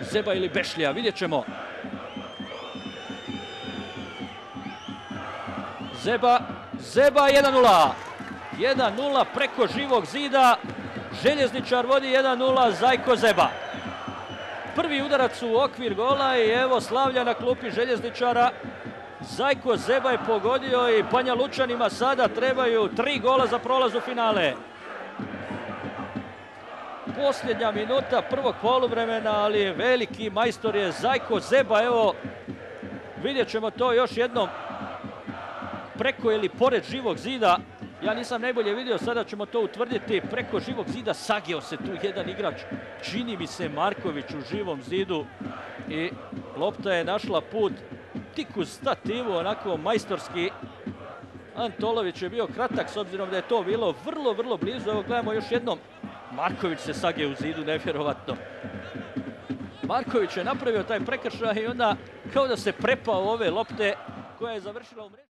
Zeba ili Bešlija, vidjet ćemo. Zeba 1:0. 1:0 preko Živog zida. Željezničar vodi 1:0, Zajko Zeba. Prvi udarac u okvir gola i evo slavlja na klupi Željezničara. Zajko Zeba je pogodio i Banja Lučanima sada trebaju 3 gola za prolaz u finale. Posljednja minuta prvog poluvremena, ali veliki majstor je Zajko Zeba. Evo, vidjet ćemo to još jednom. Preko ili pored Živog zida. Ja nisam najbolje vidio, sada ćemo to utvrditi. Preko Živog zida sagio se tu jedan igrač. Čini mi se Marković u Živom zidu. I lopta je našla put tik uz stativu, onako majstorski. Antolović je bio kratak s obzirom da je to bilo vrlo blizu. Evo gledamo još jednom. Marković se sagio u zidu, nevjerovatno. Marković je napravio taj prekršaj i onda kao da se prepao ove lopte koja je završila u mreži.